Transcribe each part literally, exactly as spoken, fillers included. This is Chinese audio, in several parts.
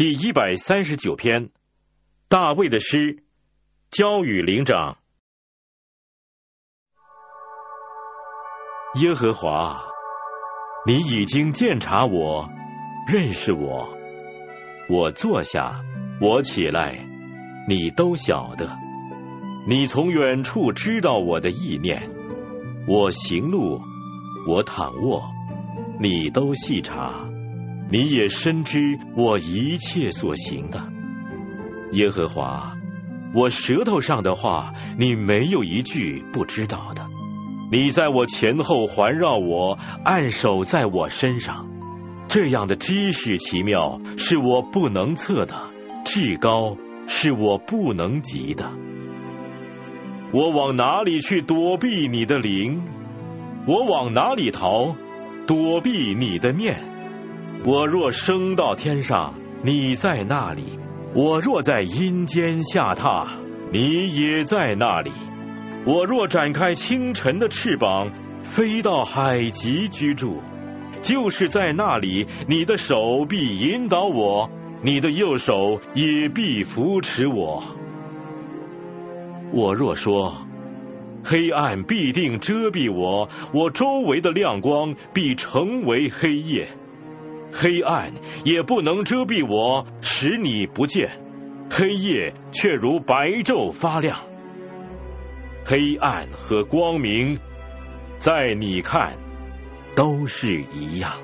第一百三十九篇，大卫的诗，交与灵长。耶和华，你已经鉴察我，认识我。我坐下，我起来，你都晓得。你从远处知道我的意念，我行路，我躺卧，你都细察。你也深知我一切所行的。耶和华，我舌头上的话，你没有一句不知道的。你在我前后环绕我，按手在我身上。这样的知识奇妙，是我不能测的，至高是我不能及的。我往哪里去躲避你的灵？我往哪里逃，躲避你的面？我若升到天上，你在那里；我若在阴间下榻，你也在那里。我若展开清晨的翅膀，飞到海极居住，就是在那里，你的手必引导我，你的右手也必扶持我。我若说，黑暗必定遮蔽我，我周围的亮光必成为黑夜。黑暗也不能遮蔽我，使你不见，黑夜却如白昼发亮。黑暗和光明，在你看都是一样。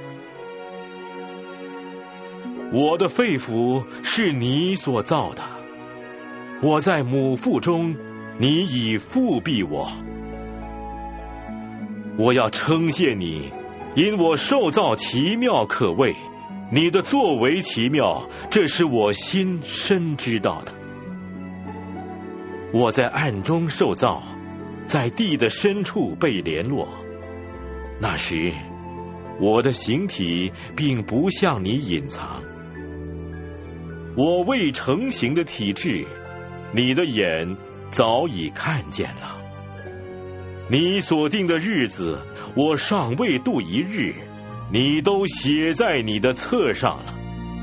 我的肺腑是你所造的，我在母腹中，你已复庇我。我要称谢你，因我受造奇妙可畏，你的作为奇妙，这是我心深知道的。我在暗中受造，在地的深处被联络。那时，我的形体并不向你隐藏。我未成形的体质，你的眼早已看见了。你所定的日子，我尚未度一日，你都写在你的册上了。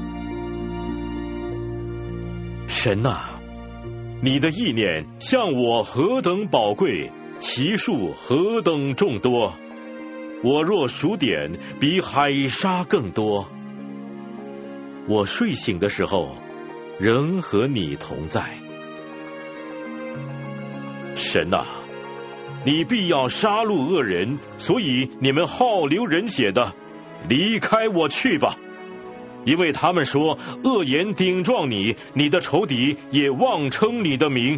神啊，你的意念向我何等宝贵，其数何等众多！我若数点，比海沙更多。我睡醒的时候，仍和你同在。神啊，你必要杀戮恶人，所以你们好流人血的，离开我去吧。因为他们说恶言顶撞你，你的仇敌也妄称你的名。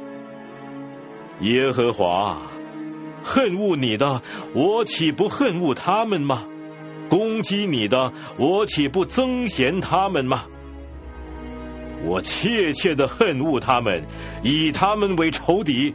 耶和华，恨恶你的，我岂不恨恶他们吗？攻击你的，我岂不憎嫌他们吗？我切切的恨恶他们，以他们为仇敌。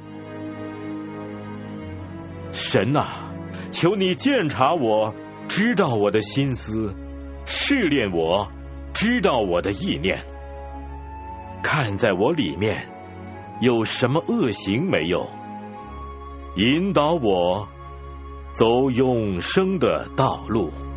神啊，求你鉴察我，知道我的心思，试炼我，知道我的意念，看在我里面有什么恶行没有，引导我走永生的道路。